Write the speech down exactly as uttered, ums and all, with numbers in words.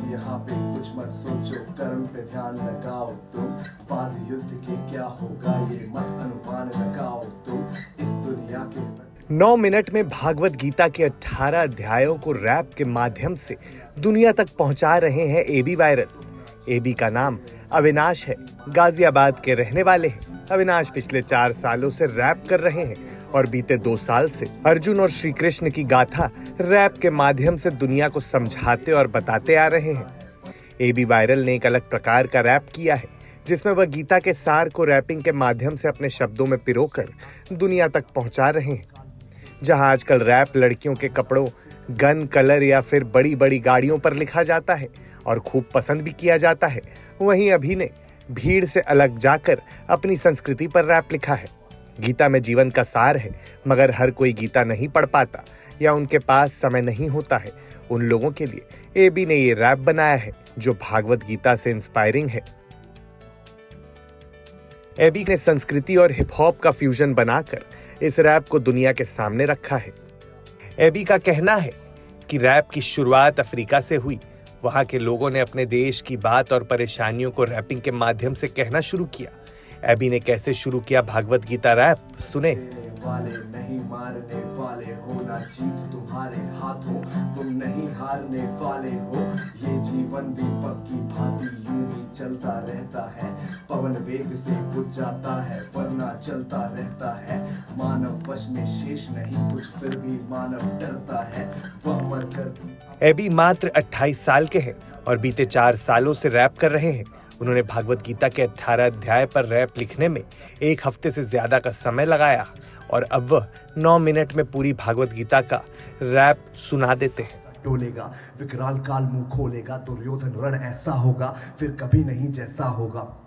यहाँ पे कुछ मत सोचो, कर्म पे ध्यान लगाओ तुम, बाद युद्ध के क्या होगा ये मत अनुमान लगाओ तुम, इस दुनिया के नौ मिनट में भागवत गीता के अठारह अध्यायों को रैप के माध्यम से दुनिया तक पहुंचा रहे हैं एबी वायरल। एबी का नाम अविनाश है, गाजियाबाद के रहने वाले हैं। अविनाश पिछले चार सालों से रैप कर रहे हैं और बीते दो साल से अर्जुन और श्री कृष्ण की गाथा रैप के माध्यम से दुनिया को समझाते और बताते आ रहे हैं। एबी वायरल ने एक अलग प्रकार का रैप किया है, जिसमें वह गीता के सार को रैपिंग के माध्यम से अपने शब्दों में पिरोकर दुनिया तक पहुंचा रहे हैं। जहां आजकल रैप लड़कियों के कपड़ों, गन, कलर या फिर बड़ी बड़ी गाड़ियों पर लिखा जाता है और खूब पसंद भी किया जाता है, वहीं अभी ने भीड़ से अलग जाकर अपनी संस्कृति पर रैप लिखा है। गीता में जीवन का सार है, मगर हर कोई गीता नहीं पढ़ पाता या उनके पास समय नहीं होता है। उन लोगों के लिए एबी ने ये रैप बनाया है जो भागवत गीता से इंस्पायरिंग है। एबी ने संस्कृति और हिप हॉप का फ्यूजन बनाकर इस रैप को दुनिया के सामने रखा है। एबी का कहना है कि रैप की शुरुआत अफ्रीका से हुई। वहां के लोगों ने अपने देश की बात और परेशानियों को रैपिंग के माध्यम से कहना शुरू किया। एबी ने कैसे शुरू किया भागवत गीता रैप, सुने। वाले नहीं मारने वाले हो, ना जीत तुम्हारे हाथों, तुम नहीं हारने वाले हो, ये जीवन दीपक की भांति यूं ही चलता रहता है, पवन वेग से बुझ जाता है वरना चलता रहता है, मानव वश में शेष नहीं कुछ फिर भी मानव डरता है, वह मर कर। एबी मात्र अट्ठाईस साल के हैं और बीते चार सालों से रैप कर रहे हैं। उन्होंने भागवत गीता के अठारह अध्याय पर रैप लिखने में एक हफ्ते से ज्यादा का समय लगाया और अब वह नौ मिनट में पूरी भागवत गीता का रैप सुना देते हैं। डोलेगा विकराल काल मुंह खोलेगा, दुर्योधन रण ऐसा होगा फिर कभी नहीं जैसा होगा।